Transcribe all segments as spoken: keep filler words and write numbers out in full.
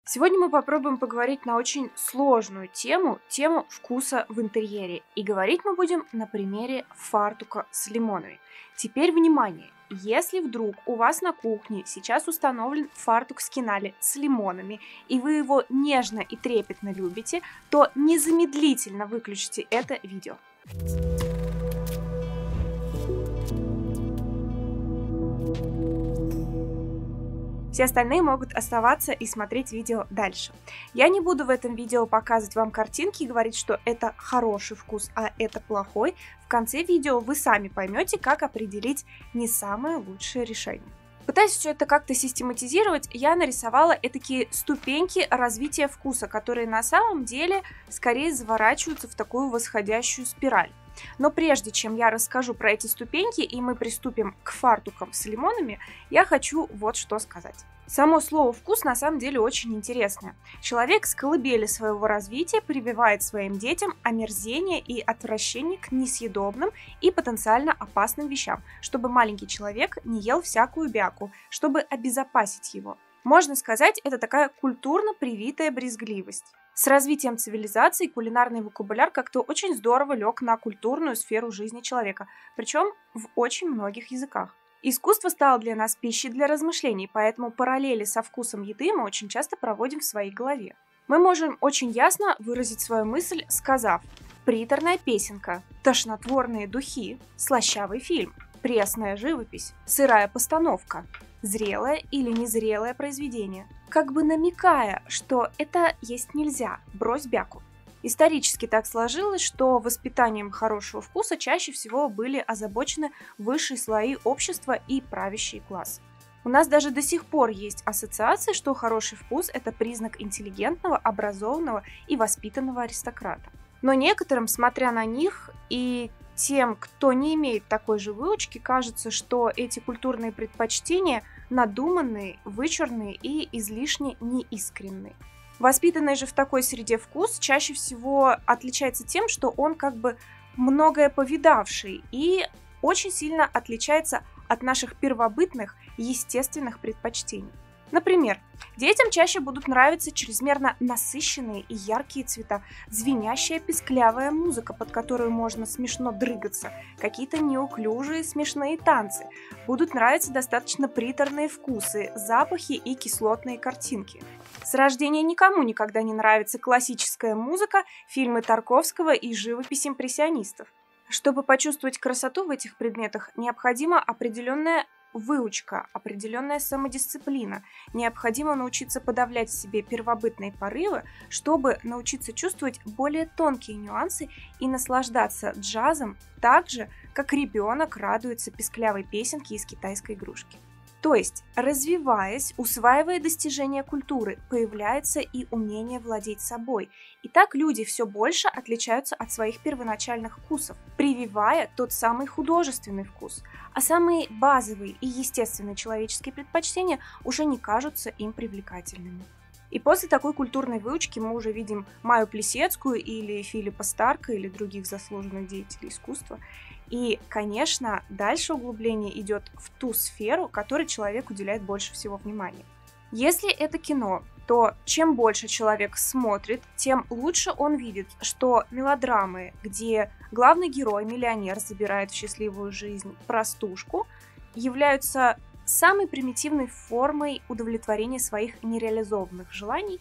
Сегодня мы попробуем поговорить на очень сложную тему, тему вкуса в интерьере. И говорить мы будем на примере фартука с лимонами. Теперь внимание! Если вдруг у вас на кухне сейчас установлен фартук с кинали с лимонами, и вы его нежно и трепетно любите, то незамедлительно выключите это видео. Все остальные могут оставаться и смотреть видео дальше. Я не буду в этом видео показывать вам картинки и говорить, что это хороший вкус, а это плохой. В конце видео вы сами поймете, как определить не самое лучшее решение. Пытаясь все это как-то систематизировать, я нарисовала этакие ступеньки развития вкуса, которые на самом деле скорее заворачиваются в такую восходящую спираль. Но прежде чем я расскажу про эти ступеньки и мы приступим к фартукам с лимонами, я хочу вот что сказать. Само слово «вкус» на самом деле очень интересное. Человек с колыбели своего развития прививает своим детям омерзение и отвращение к несъедобным и потенциально опасным вещам, чтобы маленький человек не ел всякую бяку, чтобы обезопасить его. Можно сказать, это такая культурно привитая брезгливость. С развитием цивилизации кулинарный вокабуляр как-то очень здорово лег на культурную сферу жизни человека, причем в очень многих языках. Искусство стало для нас пищей для размышлений, поэтому параллели со вкусом еды мы очень часто проводим в своей голове. Мы можем очень ясно выразить свою мысль, сказав: приторная песенка, тошнотворные духи, слащавый фильм, пресная живопись, сырая постановка, зрелое или незрелое произведение, как бы намекая, что это есть нельзя, брось бяку. Исторически так сложилось, что воспитанием хорошего вкуса чаще всего были озабочены высшие слои общества и правящий класс. У нас даже до сих пор есть ассоциация, что хороший вкус – это признак интеллигентного, образованного и воспитанного аристократа. Но некоторым, смотря на них, и тем, кто не имеет такой же выучки, кажется, что эти культурные предпочтения надуманные, вычурные и излишне неискренние. Воспитанный же в такой среде вкус чаще всего отличается тем, что он как бы многое повидавший и очень сильно отличается от наших первобытных, естественных предпочтений. Например, детям чаще будут нравиться чрезмерно насыщенные и яркие цвета, звенящая писклявая музыка, под которую можно смешно дрыгаться, какие-то неуклюжие смешные танцы. Будут нравиться достаточно приторные вкусы, запахи и кислотные картинки. С рождения никому никогда не нравится классическая музыка, фильмы Тарковского и живопись импрессионистов. Чтобы почувствовать красоту в этих предметах, необходима определенная выучка, определенная самодисциплина. Необходимо научиться подавлять в себе первобытные порывы, чтобы научиться чувствовать более тонкие нюансы и наслаждаться джазом так же, как ребенок радуется писклявой песенке из китайской игрушки. То есть, развиваясь, усваивая достижения культуры, появляется и умение владеть собой. И так люди все больше отличаются от своих первоначальных вкусов, прививая тот самый художественный вкус. А самые базовые и естественные человеческие предпочтения уже не кажутся им привлекательными. И после такой культурной выучки мы уже видим Майю Плисецкую или Филиппа Старка или других заслуженных деятелей искусства. И, конечно, дальше углубление идет в ту сферу, которой человек уделяет больше всего внимания. Если это кино, то чем больше человек смотрит, тем лучше он видит, что мелодрамы, где главный герой, миллионер, забирает в счастливую жизнь простушку, являются самой примитивной формой удовлетворения своих нереализованных желаний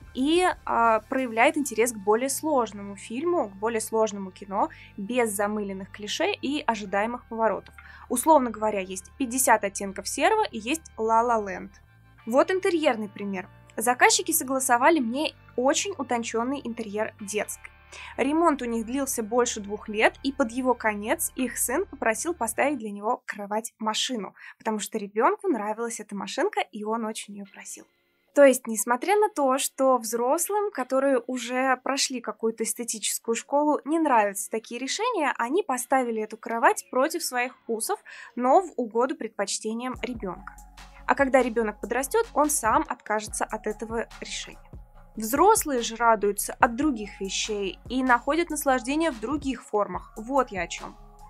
и а, проявляет интерес к более сложному фильму, к более сложному кино, без замыленных клише и ожидаемых поворотов. Условно говоря, есть пятьдесят оттенков серого и есть La La Land. Вот интерьерный пример. Заказчики согласовали мне очень утонченный интерьер детской. Ремонт у них длился больше двух лет, и под его конец их сын попросил поставить для него кровать-машину, потому что ребенку нравилась эта машинка, и он очень ее просил. То есть, несмотря на то, что взрослым, которые уже прошли какую-то эстетическую школу, не нравятся такие решения, они поставили эту кровать против своих вкусов, но в угоду предпочтениям ребенка. А когда ребенок подрастет, он сам откажется от этого решения. Взрослые же радуются от других вещей и находят наслаждение в других формах. Вот я о чем.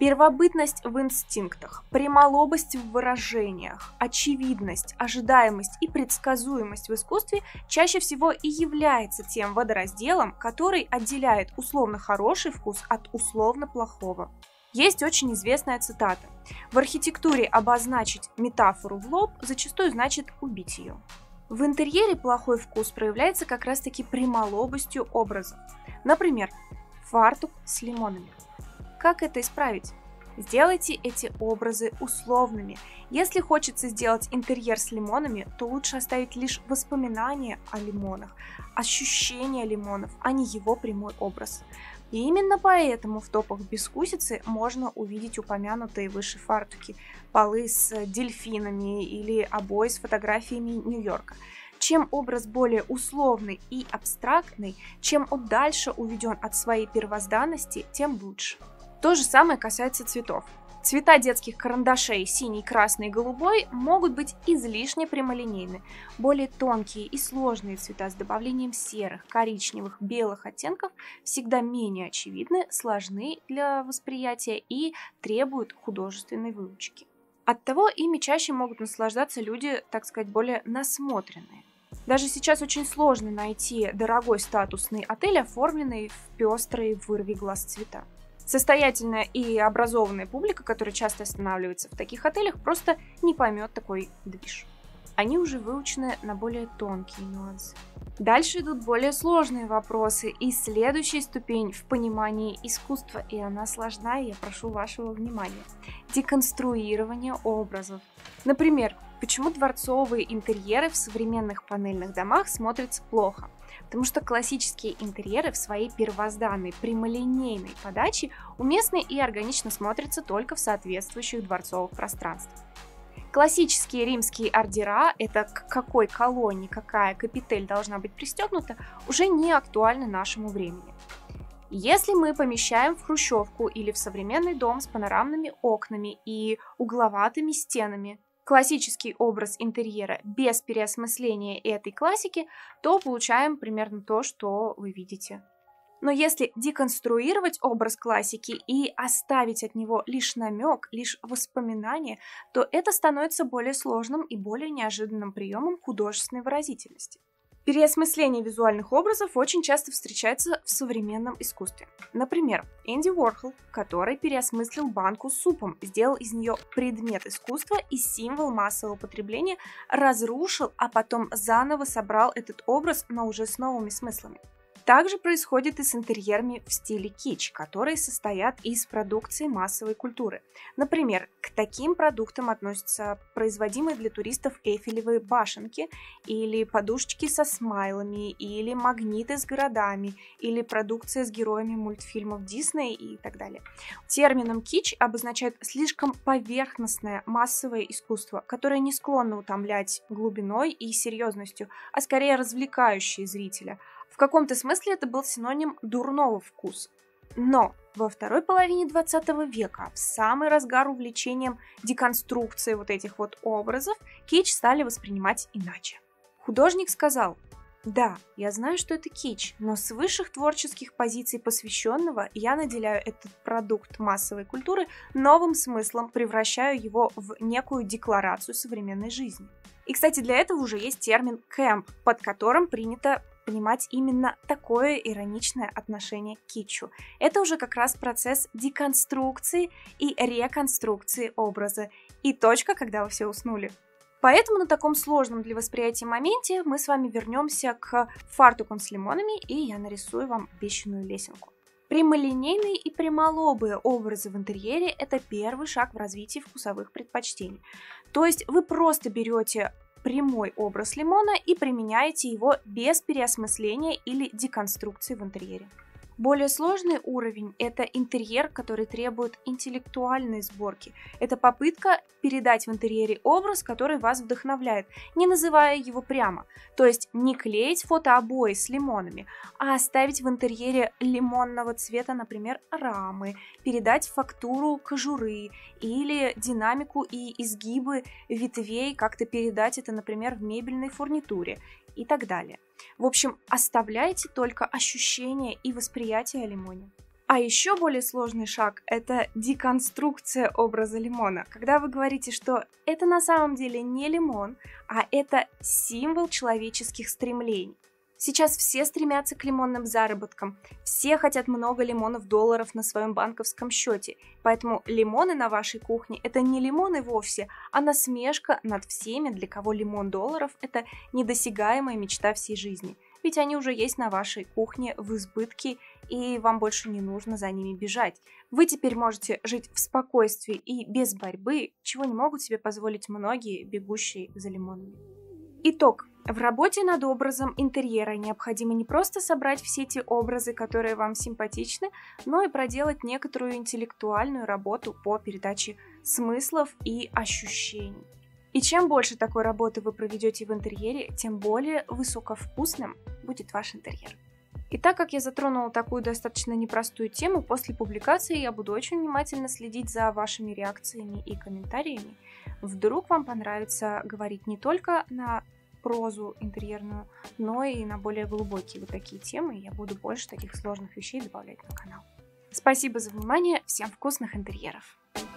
Первобытность в инстинктах, прямолобость в выражениях, очевидность, ожидаемость и предсказуемость в искусстве чаще всего и является тем водоразделом, который отделяет условно хороший вкус от условно плохого. Есть очень известная цитата: «В архитектуре обозначить метафору в лоб зачастую значит убить ее». В интерьере плохой вкус проявляется как раз-таки прямолобостью образов. Например, фартук с лимонами. Как это исправить? Сделайте эти образы условными. Если хочется сделать интерьер с лимонами, то лучше оставить лишь воспоминания о лимонах, ощущения лимонов, а не его прямой образ. И именно поэтому в топах «Безвкусицы» можно увидеть упомянутые выше фартуки, полы с дельфинами или обои с фотографиями Нью-Йорка. Чем образ более условный и абстрактный, чем он дальше уведен от своей первозданности, тем лучше. То же самое касается цветов. Цвета детских карандашей синий, красный и голубой могут быть излишне прямолинейны. Более тонкие и сложные цвета с добавлением серых, коричневых, белых оттенков всегда менее очевидны, сложны для восприятия и требуют художественной выучки. Оттого ими чаще могут наслаждаться люди, так сказать, более насмотренные. Даже сейчас очень сложно найти дорогой статусный отель, оформленный в пестрые вырви глаз цвета. Состоятельная и образованная публика, которая часто останавливается в таких отелях, просто не поймет такой движ. Они уже выучены на более тонкие нюансы. Дальше идут более сложные вопросы и следующая ступень в понимании искусства, и она сложная, я прошу вашего внимания. Деконструирование образов. Например, почему дворцовые интерьеры в современных панельных домах смотрятся плохо? Потому что классические интерьеры в своей первозданной прямолинейной подаче уместны и органично смотрятся только в соответствующих дворцовых пространствах. Классические римские ордера, это к какой колонне какая капитель должна быть пристегнута, уже не актуальны нашему времени. Если мы помещаем в хрущевку или в современный дом с панорамными окнами и угловатыми стенами классический образ интерьера без переосмысления этой классики, то получаем примерно то, что вы видите. Но если деконструировать образ классики и оставить от него лишь намек, лишь воспоминание, то это становится более сложным и более неожиданным приемом художественной выразительности. Переосмысление визуальных образов очень часто встречается в современном искусстве. Например, Энди Уорхол, который переосмыслил банку с супом, сделал из нее предмет искусства и символ массового потребления, разрушил, а потом заново собрал этот образ, но уже с новыми смыслами. Также происходит и с интерьерами в стиле кич, которые состоят из продукции массовой культуры. Например, к таким продуктам относятся производимые для туристов эйфелевые башенки, или подушечки со смайлами, или магниты с городами, или продукция с героями мультфильмов Дисней и так далее. Термином кич обозначают слишком поверхностное массовое искусство, которое не склонно утомлять глубиной и серьезностью, а скорее развлекающее зрителя. В каком-то смысле это был синоним дурного вкуса. Но во второй половине двадцатого века, в самый разгар увлечением деконструкцией вот этих вот образов, кич стали воспринимать иначе. Художник сказал: «Да, я знаю, что это кич, но с высших творческих позиций посвященного я наделяю этот продукт массовой культуры новым смыслом, превращаю его в некую декларацию современной жизни». И, кстати, для этого уже есть термин «кэмп», под которым принято понимать именно такое ироничное отношение к китчу. Это уже как раз процесс деконструкции и реконструкции образа. И точка, когда вы все уснули. Поэтому на таком сложном для восприятия моменте мы с вами вернемся к фартукам с лимонами, и я нарисую вам обещанную лесенку. Прямолинейные и прямолобые образы в интерьере – это первый шаг в развитии вкусовых предпочтений. То есть вы просто берете прямой образ лимона и применяете его без переосмысления или деконструкции в интерьере. Более сложный уровень – это интерьер, который требует интеллектуальной сборки. Это попытка передать в интерьере образ, который вас вдохновляет, не называя его прямо. То есть не клеить фотообои с лимонами, а оставить в интерьере лимонного цвета, например, рамы, передать фактуру кожуры или динамику и изгибы ветвей, как-то передать это, например, в мебельной фурнитуре и так далее. В общем, оставляйте только ощущение и восприятие о лимоне. А еще более сложный шаг – это деконструкция образа лимона. Когда вы говорите, что это на самом деле не лимон, а это символ человеческих стремлений. Сейчас все стремятся к лимонным заработкам, все хотят много лимонов долларов на своем банковском счете, поэтому лимоны на вашей кухне – это не лимоны вовсе, а насмешка над всеми, для кого лимон долларов – это недосягаемая мечта всей жизни. Ведь они уже есть на вашей кухне в избытке, и вам больше не нужно за ними бежать. Вы теперь можете жить в спокойствии и без борьбы, чего не могут себе позволить многие, бегущие за лимонами. Итог. В работе над образом интерьера необходимо не просто собрать все те образы, которые вам симпатичны, но и проделать некоторую интеллектуальную работу по передаче смыслов и ощущений. И чем больше такой работы вы проведете в интерьере, тем более высоковкусным будет ваш интерьер. И так как я затронула такую достаточно непростую тему, после публикации я буду очень внимательно следить за вашими реакциями и комментариями. Вдруг вам понравится говорить не только на прозу интерьерную, но и на более глубокие вот такие темы, и я буду больше таких сложных вещей добавлять на канал. Спасибо за внимание, всем вкусных интерьеров!